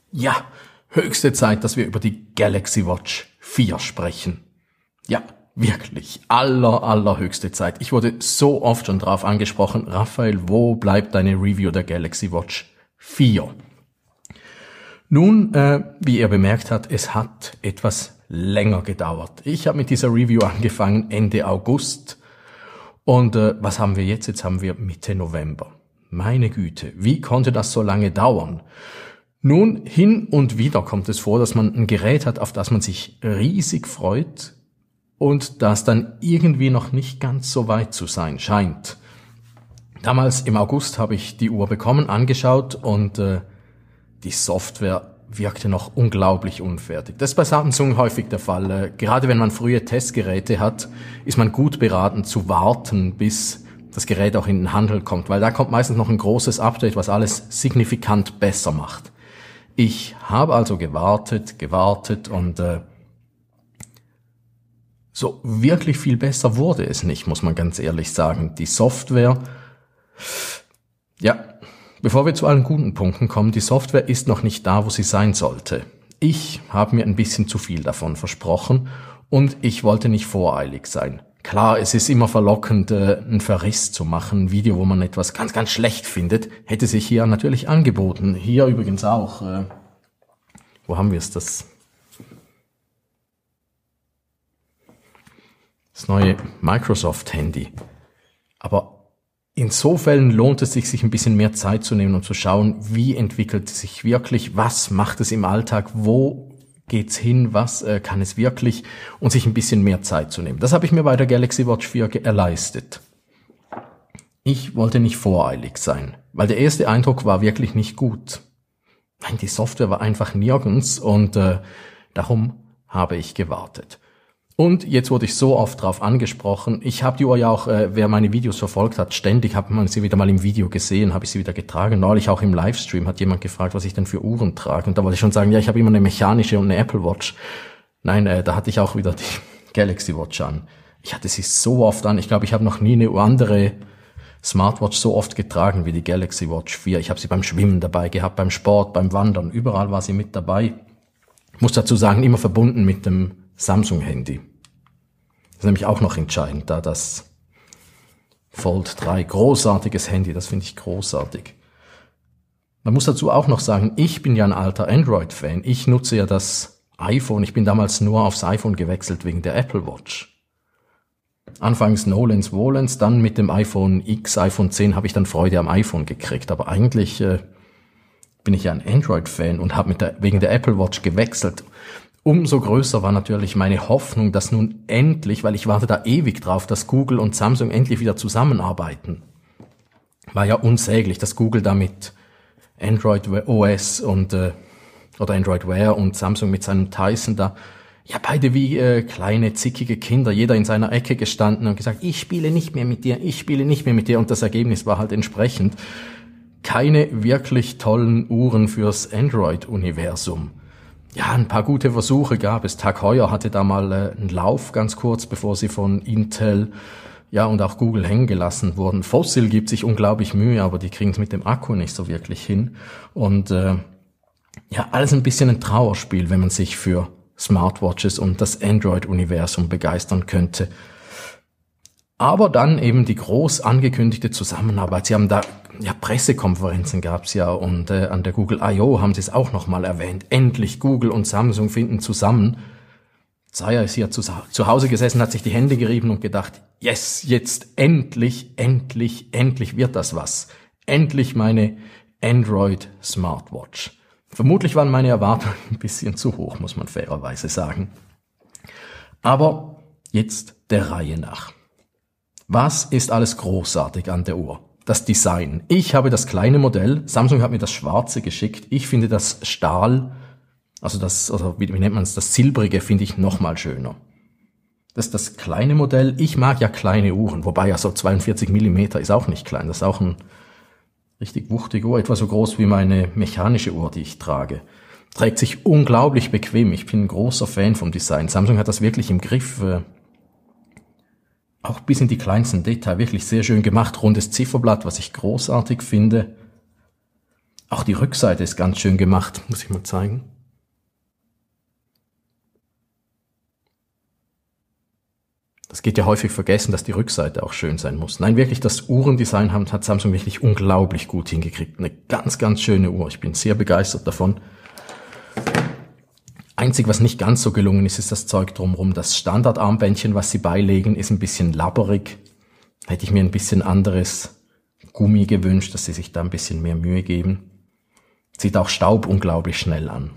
Ja, höchste Zeit, dass wir über die Galaxy Watch 4 sprechen. Ja, wirklich, allerhöchste Zeit. Ich wurde so oft schon drauf angesprochen, Raphael, wo bleibt deine Review der Galaxy Watch 4? Nun, wie ihr bemerkt habt, es hat etwas länger gedauert. Ich habe mit dieser Review angefangen Ende August und was haben wir jetzt? Jetzt haben wir Mitte November. Meine Güte, wie konnte das so lange dauern? Nun, hin und wieder kommt es vor, dass man ein Gerät hat, auf das man sich riesig freut und das dann irgendwie noch nicht ganz so weit zu sein scheint. Damals im August habe ich die Uhr bekommen, angeschaut und die Software wirkte noch unglaublich unfertig. Das ist bei Samsung häufig der Fall. Gerade wenn man frühe Testgeräte hat, ist man gut beraten zu warten, bis das Gerät auch in den Handel kommt, weil da kommt meistens noch ein großes Update, was alles signifikant besser macht. Ich habe also gewartet und so wirklich viel besser wurde es nicht, muss man ganz ehrlich sagen. Die Software, ja, bevor wir zu allen guten Punkten kommen, die Software ist noch nicht da, wo sie sein sollte. Ich habe mir ein bisschen zu viel davon versprochen und ich wollte nicht voreilig sein. Klar, es ist immer verlockend, einen Verriss zu machen. Ein Video, wo man etwas ganz, ganz schlecht findet, hätte sich hier natürlich angeboten. Hier übrigens auch. Wo haben wir es? Das neue Microsoft-Handy. Aber in so Fällen lohnt es sich ein bisschen mehr Zeit zu nehmen und zu schauen, wie entwickelt es sich wirklich, was macht es im Alltag, wo geht's hin, was kann es wirklich und sich ein bisschen mehr Zeit zu nehmen. Das habe ich mir bei der Galaxy Watch 4 erleistet. Ich wollte nicht voreilig sein, weil der erste Eindruck war wirklich nicht gut. Nein, die Software war einfach nirgends und darum habe ich gewartet. Und jetzt wurde ich so oft drauf angesprochen. Ich habe die Uhr ja auch, wer meine Videos verfolgt hat, ständig hat man sie wieder mal im Video gesehen, habe ich sie wieder getragen. Neulich auch im Livestream hat jemand gefragt, was ich denn für Uhren trage. Und da wollte ich schon sagen, ja, ich habe immer eine mechanische und eine Apple Watch. Nein, da hatte ich auch wieder die Galaxy Watch an. Ich hatte sie so oft an. Ich glaube, ich habe noch nie eine andere Smartwatch so oft getragen wie die Galaxy Watch 4. Ich habe sie beim Schwimmen dabei gehabt, beim Sport, beim Wandern. Überall war sie mit dabei. Ich muss dazu sagen, immer verbunden mit dem Samsung-Handy. Das ist nämlich auch noch entscheidend, da das Fold 3, großartiges Handy, das finde ich großartig. Man muss dazu auch noch sagen, ich bin ja ein alter Android-Fan. Ich nutze ja das iPhone. Ich bin damals nur aufs iPhone gewechselt wegen der Apple Watch. Anfangs Nolens Volens, dann mit dem iPhone X, iPhone 10 habe ich dann Freude am iPhone gekriegt. Aber eigentlich bin ich ja ein Android-Fan und habe wegen der Apple Watch gewechselt. Umso größer war natürlich meine Hoffnung, dass nun endlich, weil ich warte da ewig drauf, dass Google und Samsung endlich wieder zusammenarbeiten. War ja unsäglich, dass Google da mit Android OS und oder Android Wear und Samsung mit seinem Tyson da, ja beide wie kleine, zickige Kinder, jeder in seiner Ecke gestanden und gesagt, ich spiele nicht mehr mit dir. Und das Ergebnis war halt entsprechend. Keine wirklich tollen Uhren fürs Android-Universum. Ja, ein paar gute Versuche gab es. Tag Heuer hatte da mal einen Lauf ganz kurz, bevor sie von Intel, ja, und auch Google hängen gelassen wurden. Fossil gibt sich unglaublich Mühe, aber die kriegen es mit dem Akku nicht so wirklich hin. Und ja, alles ein bisschen ein Trauerspiel, wenn man sich für Smartwatches und das Android-Universum begeistern könnte. Aber dann eben die groß angekündigte Zusammenarbeit. Sie haben da, ja, Pressekonferenzen gab's ja und an der Google I.O. haben sie es auch nochmal erwähnt. Endlich Google und Samsung finden zusammen. Zaya ist hier zu Hause gesessen, hat sich die Hände gerieben und gedacht, yes, jetzt endlich wird das was. Endlich meine Android Smartwatch. Vermutlich waren meine Erwartungen ein bisschen zu hoch, muss man fairerweise sagen. Aber jetzt der Reihe nach. Was ist alles großartig an der Uhr? Das Design. Ich habe das kleine Modell, Samsung hat mir das schwarze geschickt. Ich finde das Stahl, also das, oder wie nennt man es, das silbrige finde ich noch mal schöner. Das ist das kleine Modell. Ich mag ja kleine Uhren, wobei ja so 42 Millimeter ist auch nicht klein. Das ist auch ein richtig wuchtige Uhr, etwa so groß wie meine mechanische Uhr, die ich trage. Trägt sich unglaublich bequem. Ich bin ein großer Fan vom Design. Samsung hat das wirklich im Griff. Auch bis in die kleinsten Details wirklich sehr schön gemacht. Rundes Zifferblatt, was ich großartig finde. Auch die Rückseite ist ganz schön gemacht, muss ich mal zeigen. Das geht ja häufig vergessen, dass die Rückseite auch schön sein muss. Nein, wirklich, das Uhrendesign hat Samsung wirklich unglaublich gut hingekriegt. Eine ganz, ganz schöne Uhr. Ich bin sehr begeistert davon. Einzig, was nicht ganz so gelungen ist, ist das Zeug drumherum. Das Standardarmbändchen, was sie beilegen, ist ein bisschen labberig. Da hätte ich mir ein bisschen anderes Gummi gewünscht, dass sie sich da ein bisschen mehr Mühe geben. Zieht auch Staub unglaublich schnell an.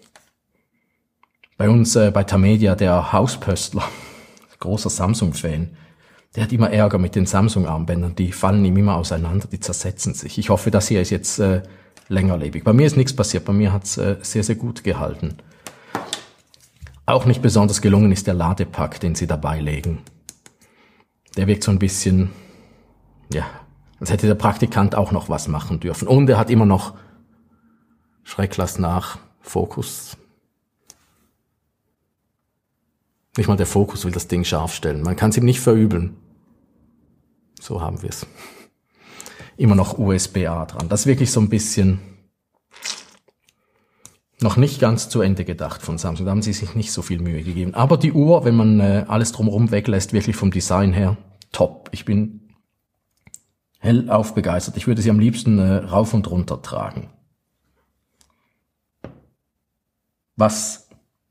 Bei uns, bei Tamedia, der Hauspöstler, großer Samsung-Fan, der hat immer Ärger mit den Samsung-Armbändern. Die fallen ihm immer auseinander, die zersetzen sich. Ich hoffe, das hier ist jetzt längerlebig. Bei mir ist nichts passiert, bei mir hat's sehr, sehr gut gehalten. Auch nicht besonders gelungen ist der Ladepack, den sie dabei legen. Der wirkt so ein bisschen, ja, als hätte der Praktikant auch noch was machen dürfen. Und er hat immer noch, schreck lass nach, Fokus. Nicht mal der Fokus will das Ding scharf stellen. Man kann es ihm nicht verübeln. So haben wir es. Immer noch USB-A dran. Das ist wirklich so ein bisschen noch nicht ganz zu Ende gedacht von Samsung. Da haben sie sich nicht so viel Mühe gegeben. Aber die Uhr, wenn man alles drumherum weglässt, wirklich vom Design her, top. Ich bin hellauf begeistert. Ich würde sie am liebsten rauf und runter tragen. Was?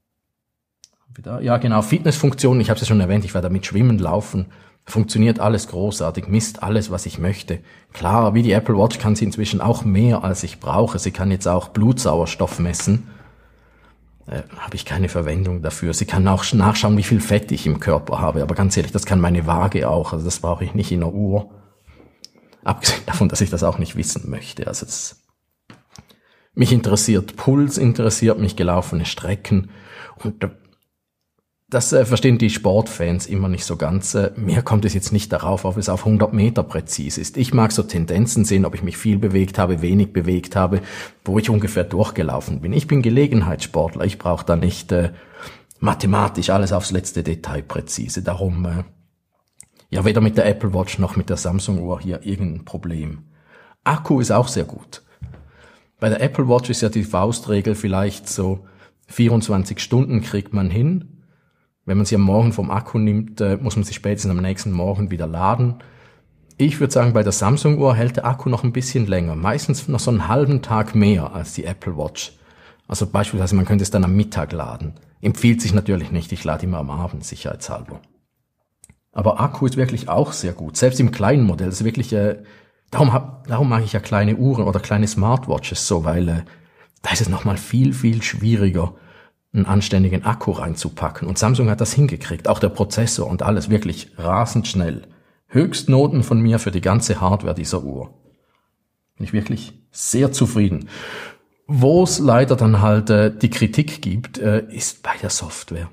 Ja genau, Fitnessfunktionen, ich habe es ja schon erwähnt, ich werde damit schwimmen, laufen. Funktioniert alles großartig, misst alles, was ich möchte. Klar, wie die Apple Watch kann sie inzwischen auch mehr, als ich brauche. Sie kann jetzt auch Blutsauerstoff messen. Habe ich keine Verwendung dafür. Sie kann auch nachschauen, wie viel Fett ich im Körper habe. Aber ganz ehrlich, das kann meine Waage auch. Also das brauche ich nicht in einer Uhr. Abgesehen davon, dass ich das auch nicht wissen möchte. Also mich interessiert Puls, interessiert mich gelaufene Strecken. Und das verstehen die Sportfans immer nicht so ganz. Mir kommt es jetzt nicht darauf, ob es auf 100 Meter präzise ist. Ich mag so Tendenzen sehen, ob ich mich viel bewegt habe, wenig bewegt habe, wo ich ungefähr durchgelaufen bin. Ich bin Gelegenheitssportler. Ich brauche da nicht mathematisch alles aufs letzte Detail präzise. Darum, ja, weder mit der Apple Watch noch mit der Samsung Uhr hier irgendein Problem. Akku ist auch sehr gut. Bei der Apple Watch ist ja die Faustregel vielleicht so 24 Stunden kriegt man hin. Wenn man sie am Morgen vom Akku nimmt, muss man sie spätestens am nächsten Morgen wieder laden. Ich würde sagen, bei der Samsung-Uhr hält der Akku noch ein bisschen länger. Meistens noch so einen halben Tag mehr als die Apple Watch. Also beispielsweise, man könnte es dann am Mittag laden. Empfiehlt sich natürlich nicht, ich lade immer am Abend, sicherheitshalber. Aber Akku ist wirklich auch sehr gut. Selbst im kleinen Modell. Das ist wirklich, darum mag ich ja kleine Uhren oder kleine Smartwatches so, weil da ist es nochmal viel, viel schwieriger, einen anständigen Akku reinzupacken. Und Samsung hat das hingekriegt. Auch der Prozessor und alles wirklich rasend schnell. Höchstnoten von mir für die ganze Hardware dieser Uhr. Bin ich wirklich sehr zufrieden. Wo es leider dann halt die Kritik gibt, ist bei der Software.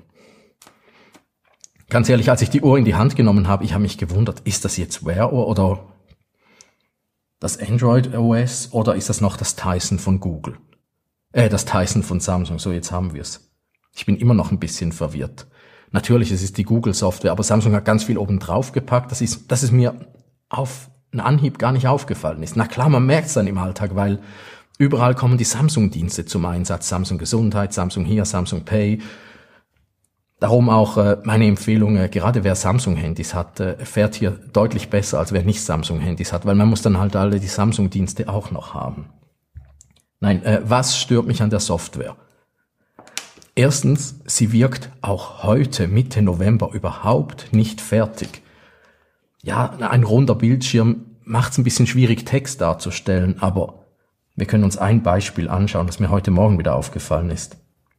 Ganz ehrlich, als ich die Uhr in die Hand genommen habe, ich habe mich gewundert, ist das jetzt Wear OS oder das Android OS oder ist das noch das Tizen von Google? Das Tizen von Samsung. So, jetzt haben wir es. Ich bin immer noch ein bisschen verwirrt. Natürlich, es ist die Google-Software, aber Samsung hat ganz viel oben drauf gepackt. Das ist mir auf einen Anhieb gar nicht aufgefallen ist. Na klar, man merkt es dann im Alltag, weil überall kommen die Samsung-Dienste zum Einsatz. Samsung Gesundheit, Samsung hier, Samsung Pay. Darum auch meine Empfehlung, gerade wer Samsung-Handys hat, fährt hier deutlich besser, als wer nicht Samsung-Handys hat, weil man muss dann halt alle die Samsung-Dienste auch noch haben. Nein, was stört mich an der Software? Erstens, sie wirkt auch heute, Mitte November, überhaupt nicht fertig. Ja, ein runder Bildschirm macht es ein bisschen schwierig, Text darzustellen, aber wir können uns ein Beispiel anschauen, das mir heute Morgen wieder aufgefallen ist.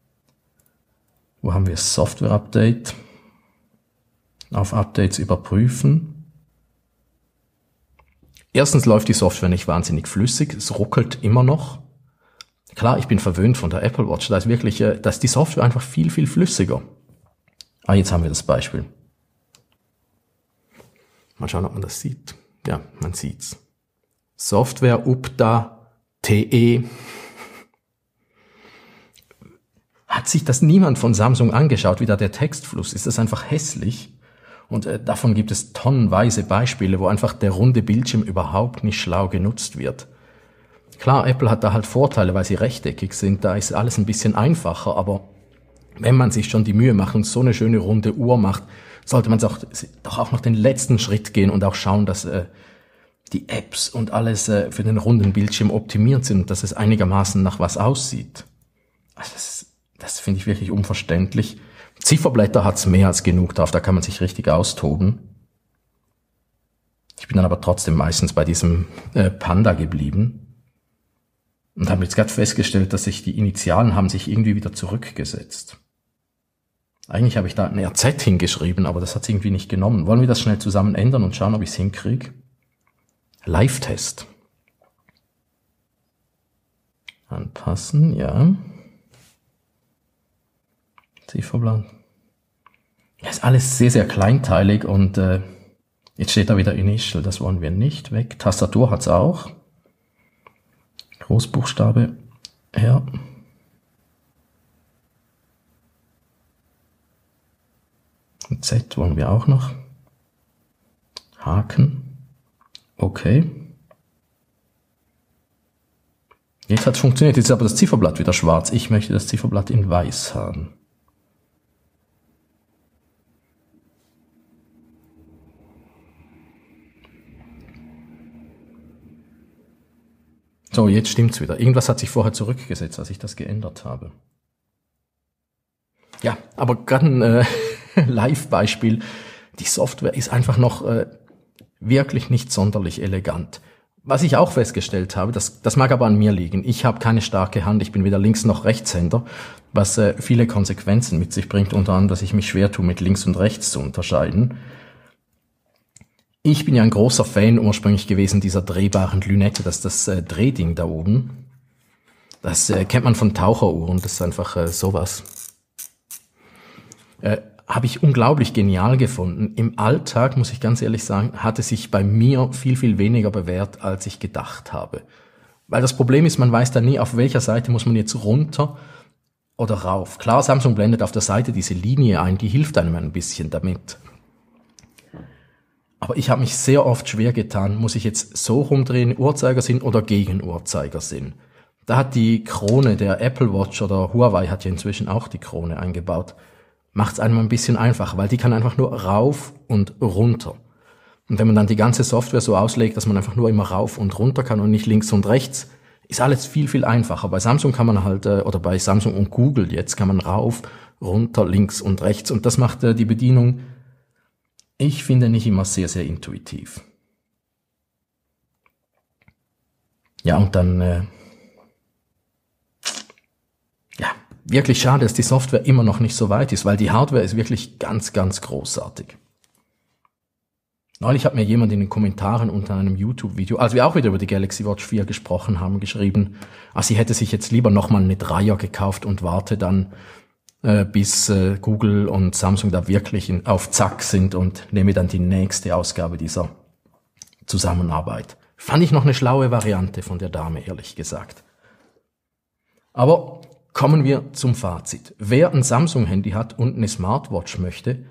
Wo haben wir Software-Update? Auf Updates überprüfen. Erstens läuft die Software nicht wahnsinnig flüssig, es ruckelt immer noch. Klar, ich bin verwöhnt von der Apple Watch, da ist die Software einfach viel, viel flüssiger. Jetzt haben wir das Beispiel. Mal schauen, ob man das sieht. Ja, man sieht's. Software Upda TE. Hat sich das niemand von Samsung angeschaut, wie da der Textfluss ist? Das einfach hässlich. Und davon gibt es tonnenweise Beispiele, wo einfach der runde Bildschirm überhaupt nicht schlau genutzt wird. klar, Apple hat da halt Vorteile, weil sie rechteckig sind, da ist alles ein bisschen einfacher, aber wenn man sich schon die Mühe macht und so eine schöne runde Uhr macht, sollte man doch auch noch den letzten Schritt gehen und auch schauen, dass die Apps und alles für den runden Bildschirm optimiert sind und dass es einigermaßen nach was aussieht. Also das finde ich wirklich unverständlich. Zifferblätter hat's mehr als genug drauf, da kann man sich richtig austoben. Ich bin dann aber trotzdem meistens bei diesem Panda geblieben und habe jetzt gerade festgestellt, dass sich die Initialen haben sich irgendwie wieder zurückgesetzt. Eigentlich habe ich da ein RZ hingeschrieben, aber das hat's irgendwie nicht genommen. Wollen wir das schnell zusammen ändern und schauen, ob ich es hinkriege? Live-Test. Anpassen, ja. Zifferblatt. Ja, ist alles sehr, sehr kleinteilig und jetzt steht da wieder Initial, das wollen wir nicht weg. Tastatur hat's auch. Großbuchstabe, ja. Z wollen wir auch noch. Haken. Okay. Jetzt hat es funktioniert. Jetzt ist aber das Zifferblatt wieder schwarz. Ich möchte das Zifferblatt in weiß haben. So, jetzt stimmt's wieder. Irgendwas hat sich vorher zurückgesetzt, als ich das geändert habe. Ja, aber gerade ein Live-Beispiel. Die Software ist einfach noch wirklich nicht sonderlich elegant. Was ich auch festgestellt habe, das mag aber an mir liegen. Ich habe keine starke Hand, ich bin weder Links- noch Rechtshänder, was viele Konsequenzen mit sich bringt, unter anderem, dass ich mich schwer tue, mit links und rechts zu unterscheiden. Ich bin ja ein großer Fan ursprünglich gewesen dieser drehbaren Lünette, das ist das Drehding da oben. Das kennt man von Taucheruhren, das ist einfach sowas. Habe ich unglaublich genial gefunden. Im Alltag, muss ich ganz ehrlich sagen, hat es sich bei mir viel, viel weniger bewährt, als ich gedacht habe. Weil das Problem ist, man weiß da nie, auf welcher Seite muss man jetzt runter oder rauf. Klar, Samsung blendet auf der Seite diese Linie ein, die hilft einem ein bisschen damit. Aber ich habe mich sehr oft schwer getan, muss ich jetzt so rumdrehen, Uhrzeigersinn oder gegen Uhrzeigersinn. Da hat die Krone der Apple Watch oder Huawei hat ja inzwischen auch die Krone eingebaut. Macht es einem ein bisschen einfacher, weil die kann einfach nur rauf und runter. Und wenn man dann die ganze Software so auslegt, dass man einfach nur immer rauf und runter kann und nicht links und rechts, ist alles viel, viel einfacher. Bei Samsung kann man halt, oder bei Samsung und Google jetzt, kann man rauf, runter, links und rechts. Und das macht die Bedienung, ich finde, nicht immer sehr, sehr intuitiv. Ja, und dann, wirklich schade, dass die Software immer noch nicht so weit ist, weil die Hardware ist wirklich ganz, ganz großartig. Neulich hat mir jemand in den Kommentaren unter einem YouTube-Video, als wir auch wieder über die Galaxy Watch 4 gesprochen haben, geschrieben, sie hätte sich jetzt lieber nochmal eine Dreier gekauft und warte dann, bis Google und Samsung da wirklich auf Zack sind und nehme dann die nächste Ausgabe dieser Zusammenarbeit. Fand ich noch eine schlaue Variante von der Dame, ehrlich gesagt. Aber kommen wir zum Fazit. Wer ein Samsung-Handy hat und eine Smartwatch möchte,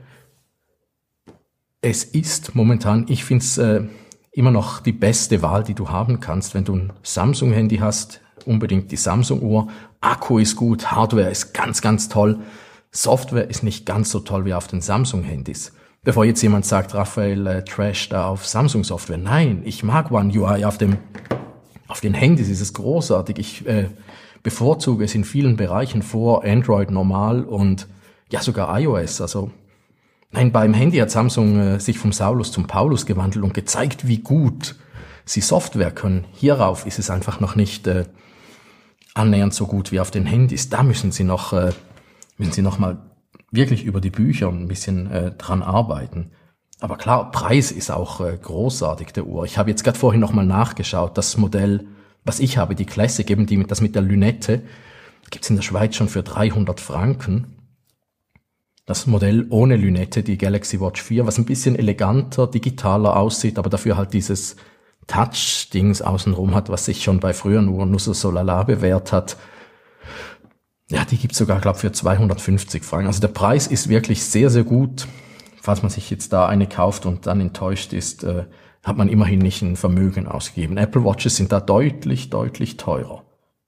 es ist momentan, ich finde es immer noch die beste Wahl, die du haben kannst. Wenn du ein Samsung-Handy hast, unbedingt die Samsung-Uhr. Akku ist gut, Hardware ist ganz, ganz toll. Software ist nicht ganz so toll wie auf den Samsung-Handys. Bevor jetzt jemand sagt, Raphael Trash da auf Samsung-Software. Nein, ich mag One UI auf den Handys, ist es großartig. Ich bevorzuge es in vielen Bereichen vor Android normal und ja sogar iOS. Also nein, beim Handy hat Samsung sich vom Saulus zum Paulus gewandelt und gezeigt, wie gut sie Software können. Hierauf ist es einfach noch nicht annähernd so gut wie auf den Handys. Da müssen sie noch mal wirklich über die Bücher ein bisschen dran arbeiten. Aber klar, Preis ist auch großartig der Uhr. Ich habe jetzt gerade vorhin noch mal nachgeschaut, das Modell, was ich habe, die Classic, eben das mit der Lünette, gibt's in der Schweiz schon für 300 Franken. Das Modell ohne Lünette, die Galaxy Watch 4, was ein bisschen eleganter, digitaler aussieht, aber dafür halt dieses Touch-Dings außenrum hat, was sich schon bei früheren Uhren nur so lala bewährt hat. Ja, die gibt's sogar, glaube ich, für 250 Franken. Also der Preis ist wirklich sehr, sehr gut. Falls man sich jetzt da eine kauft und dann enttäuscht ist, hat man immerhin nicht ein Vermögen ausgegeben. Apple Watches sind da deutlich, deutlich teurer.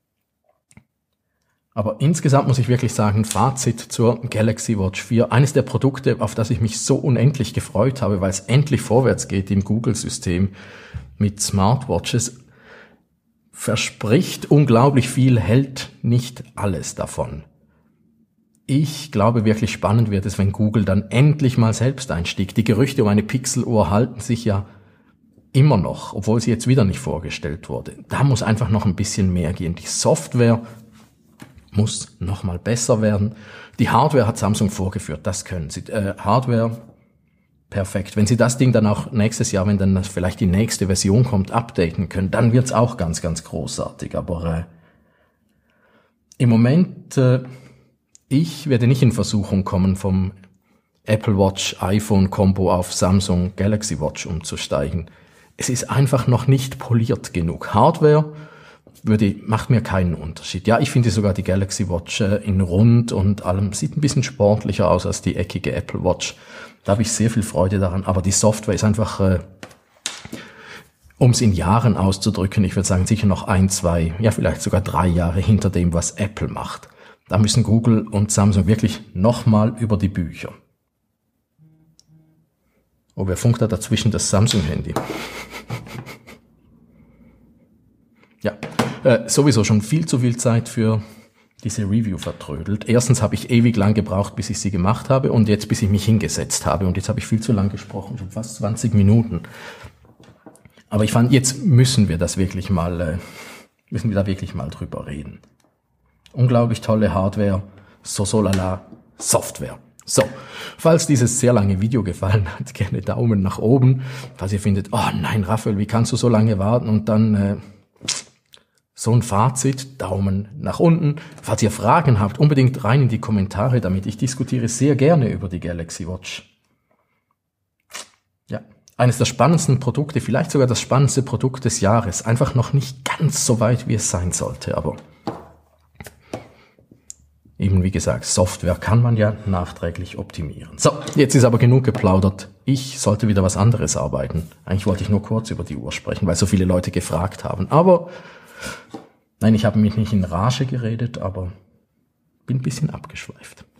Aber insgesamt muss ich wirklich sagen, Fazit zur Galaxy Watch 4. Eines der Produkte, auf das ich mich so unendlich gefreut habe, weil es endlich vorwärts geht im Google-System mit Smartwatches, verspricht unglaublich viel, hält nicht alles davon. Ich glaube, wirklich spannend wird es, wenn Google dann endlich mal selbst einstieg. Die Gerüchte um eine Pixel-Uhr halten sich ja immer noch, obwohl sie jetzt wieder nicht vorgestellt wurde. Da muss einfach noch ein bisschen mehr gehen. Die Software muss noch mal besser werden. Die Hardware hat Samsung vorgeführt, das können sie. Hardware, perfekt. Wenn sie das Ding dann auch nächstes Jahr, wenn dann vielleicht die nächste Version kommt, updaten können, dann wird's auch ganz, ganz großartig. Aber im Moment, ich werde nicht in Versuchung kommen, vom Apple Watch iPhone Combo auf Samsung Galaxy Watch umzusteigen. Es ist einfach noch nicht poliert genug. Hardware macht mir keinen Unterschied. Ja, ich finde sogar die Galaxy Watch in rund und allem sieht ein bisschen sportlicher aus als die eckige Apple Watch. Da habe ich sehr viel Freude daran. Aber die Software ist einfach, um es in Jahren auszudrücken, ich würde sagen sicher noch 1, 2, ja vielleicht sogar 3 Jahre hinter dem, was Apple macht. Da müssen Google und Samsung wirklich nochmal über die Bücher. Oh, wer funkt da dazwischen? Das Samsung-Handy. Ja, sowieso schon viel zu viel Zeit für diese Review vertrödelt. Erstens habe ich ewig lang gebraucht, bis ich sie gemacht habe und jetzt, bis ich mich hingesetzt habe. Und jetzt habe ich viel zu lang gesprochen, schon fast 20 Minuten. Aber ich fand, jetzt müssen wir da wirklich mal drüber reden. Unglaublich tolle Hardware, so lala, Software. So, falls dieses sehr lange Video gefallen hat, gerne Daumen nach oben. Falls ihr findet, oh nein, Raphael, wie kannst du so lange warten? Und dann so ein Fazit, Daumen nach unten. Falls ihr Fragen habt, unbedingt rein in die Kommentare damit. Ich diskutiere sehr gerne über die Galaxy Watch. Ja, eines der spannendsten Produkte, vielleicht sogar das spannendste Produkt des Jahres. Einfach noch nicht ganz so weit, wie es sein sollte, aber eben wie gesagt, Software kann man ja nachträglich optimieren. So, jetzt ist aber genug geplaudert. Ich sollte wieder was anderes arbeiten. Eigentlich wollte ich nur kurz über die Uhr sprechen, weil so viele Leute gefragt haben. Aber nein, ich habe mich nicht in Rage geredet, aber bin ein bisschen abgeschweift.